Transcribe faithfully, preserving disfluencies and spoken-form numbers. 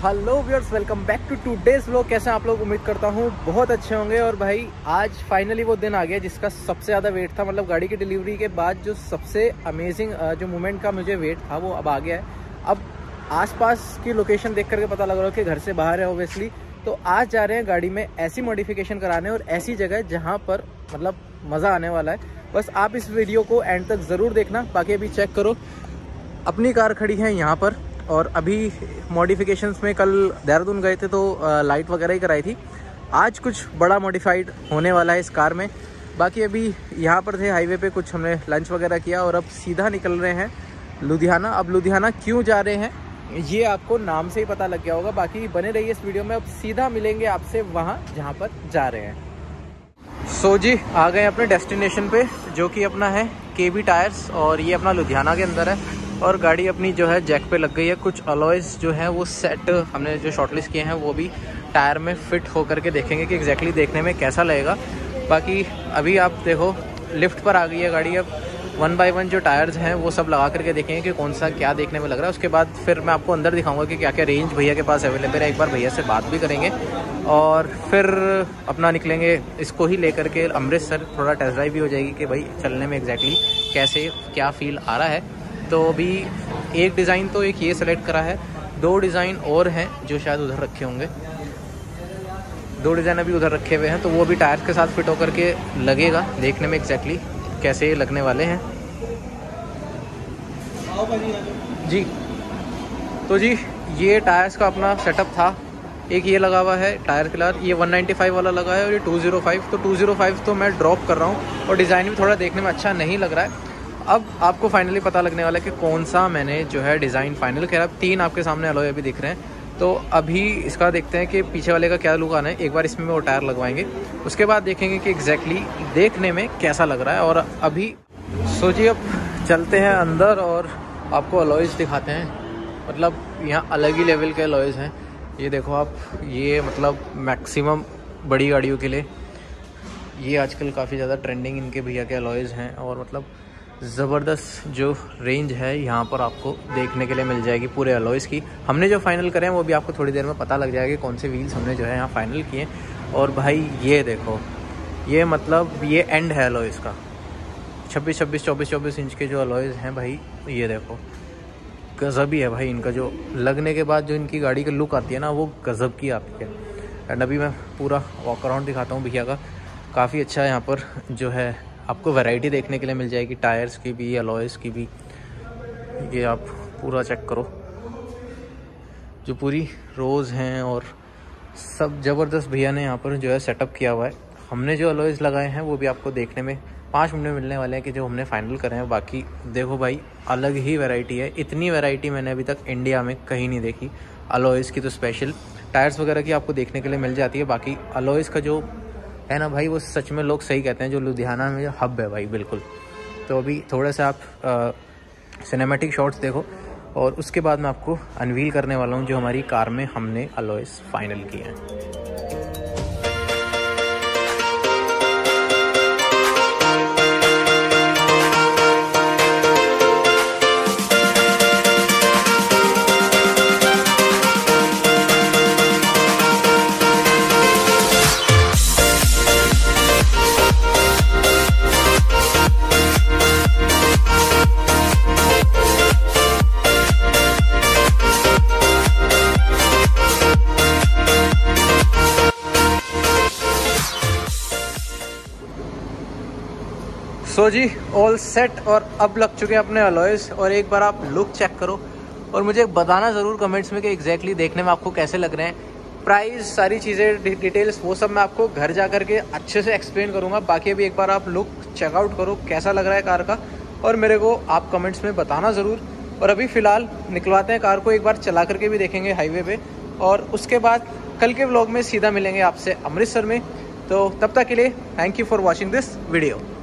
Hello viewers, welcome back to today's vlog. कैसे आप लोग? उम्मीद करता हूँ बहुत अच्छे होंगे। और भाई आज फाइनली वो दिन आ गया जिसका सबसे ज़्यादा वेट था। मतलब गाड़ी की डिलीवरी के बाद जो सबसे अमेजिंग जो मोमेंट का मुझे वेट था वो अब आ गया है। अब आसपास की लोकेशन देख करके पता लग रहा है कि घर से बाहर है ओब्वियसली। तो आज जा रहे हैं गाड़ी में ऐसी मॉडिफिकेशन कराने और ऐसी जगह जहाँ पर मतलब मज़ा आने वाला है। बस आप इस वीडियो को एंड तक ज़रूर देखना। बाकी अभी चेक करो, अपनी कार खड़ी है यहाँ पर। और अभी मॉडिफिकेशंस में कल देहरादून गए थे तो लाइट वगैरह ही कराई थी। आज कुछ बड़ा मॉडिफाइड होने वाला है इस कार में। बाकी अभी यहाँ पर थे हाईवे पे, कुछ हमने लंच वगैरह किया और अब सीधा निकल रहे हैं लुधियाना। अब लुधियाना क्यों जा रहे हैं ये आपको नाम से ही पता लग गया होगा। बाकी बने रहिए इस वीडियो में। अब सीधा मिलेंगे आपसे वहाँ जहाँ पर जा रहे हैं। सो जी आ गए अपने डेस्टिनेशन पे, जो कि अपना है केबी टायर्स और ये अपना लुधियाना के अंदर है। और गाड़ी अपनी जो है जैक पे लग गई है। कुछ अलॉयज़ जो है वो सेट हमने जो शॉर्टलिस्ट किए हैं वो भी टायर में फिट होकर के देखेंगे कि एग्जैक्टली देखने में कैसा लगेगा। बाकी अभी आप देखो लिफ्ट पर आ गई है गाड़ी। अब वन बाय वन जो टायर्स हैं वो सब लगा करके देखेंगे कि कौन सा क्या देखने में लग रहा है। उसके बाद फिर मैं आपको अंदर दिखाऊंगा कि क्या क्या रेंज भैया के पास अवेलेबल है। एक बार भैया से बात भी करेंगे और फिर अपना निकलेंगे इसको ही लेकर के अमृतसर। थोड़ा टेस्ट ड्राइव भी हो जाएगी कि भाई चलने में एग्जैक्टली कैसे क्या फील आ रहा है। तो अभी एक डिज़ाइन तो एक ये सेलेक्ट करा है, दो डिज़ाइन और हैं जो शायद उधर रखे होंगे। दो डिज़ाइन अभी उधर रखे हुए हैं तो वो भी टायर्स के साथ फिट होकर के लगेगा देखने में एग्जैक्टली कैसे लगने वाले हैं जी। तो जी ये टायर्स का अपना सेटअप था। एक ये लगा हुआ है टायर के साथ, ये वन नाइन्टी फाइव वाला लगा है और ये टू ज़ीरो फाइव। तो टू ज़ीरो फाइव तो मैं ड्रॉप कर रहा हूँ और डिज़ाइन भी थोड़ा देखने में अच्छा नहीं लग रहा है। अब आपको फाइनली पता लगने वाला है कि कौन सा मैंने जो है डिज़ाइन फाइनल किया। तीन आपके सामने अलॉय अभी दिख रहे हैं। तो अभी इसका देखते हैं कि पीछे वाले का क्या लुक आना है। एक बार इसमें वो टायर लगवाएंगे, उसके बाद देखेंगे कि एग्जैक्टली देखने में कैसा लग रहा है। और अभी सोचिए अब चलते हैं अंदर और आपको अलॉयज़ दिखाते हैं। मतलब यहाँ अलग ही लेवल के अलॉयज़ हैं। ये देखो आप, ये मतलब मैक्सिमम बड़ी गाड़ियों के लिए ये आजकल काफ़ी ज़्यादा ट्रेंडिंग इनके भैया के अलॉयज़ हैं। और मतलब ज़बरदस्त जो रेंज है यहाँ पर आपको देखने के लिए मिल जाएगी पूरे अलॉयज़ की। हमने जो फाइनल करे हैं वो भी आपको थोड़ी देर में पता लग जाएगा कि कौन से व्हील्स हमने जो है यहाँ फाइनल किए। और भाई ये देखो, ये मतलब ये एंड है अलॉयज़ का। छब्बीस छब्बीस चौबीस चौबीस इंच के जो अलॉयज़ हैं भाई, ये देखो गज़ब ही है भाई। इनका जो लगने के बाद जो इनकी गाड़ी की लुक आती है ना वो गज़ब की आती है। एंड अभी मैं पूरा वॉक अराउंड दिखाता हूँ भैया का। काफ़ी अच्छा यहाँ पर जो है आपको वैरायटी देखने के लिए मिल जाएगी, टायर्स की भी अलॉयज़ की भी। ये आप पूरा चेक करो, जो पूरी रोज़ हैं और सब ज़बरदस्त भैया ने यहाँ पर जो है सेटअप किया हुआ है। हमने जो अलॉयज़ लगाए हैं वो भी आपको देखने में पाँच मिनट में मिलने वाले हैं कि जो हमने फाइनल करे हैं। बाकी देखो भाई अलग ही वैरायटी है। इतनी वैरायटी मैंने अभी तक इंडिया में कहीं नहीं देखी। अलॉयज़ की तो स्पेशल टायर्स वगैरह की आपको देखने के लिए मिल जाती है। बाकी अलॉयज़ का जो है ना भाई, वो सच में लोग सही कहते हैं, जो लुधियाना में हब है भाई बिल्कुल। तो अभी थोड़ा सा आप सिनेमैटिक शॉट्स देखो और उसके बाद मैं आपको अनवील करने वाला हूँ जो हमारी कार में हमने अलॉयज़ फाइनल किए हैं। सो जी ऑल सेट और अब लग चुके हैं अपने अलॉयज़। और एक बार आप लुक चेक करो और मुझे बताना ज़रूर कमेंट्स में कि एग्जैक्टली देखने में आपको कैसे लग रहे हैं। प्राइस, सारी चीज़ें, डिटेल्स वो सब मैं आपको घर जा कर के अच्छे से एक्सप्लेन करूँगा। बाकी अभी एक बार आप लुक चेकआउट करो कैसा लग रहा है कार का और मेरे को आप कमेंट्स में बताना ज़रूर। और अभी फ़िलहाल निकलवाते हैं कार को, एक बार चला करके भी देखेंगे हाईवे पे। और उसके बाद कल के व्लॉग में सीधा मिलेंगे आपसे अमृतसर में। तो तब तक के लिए thank you for watching this video.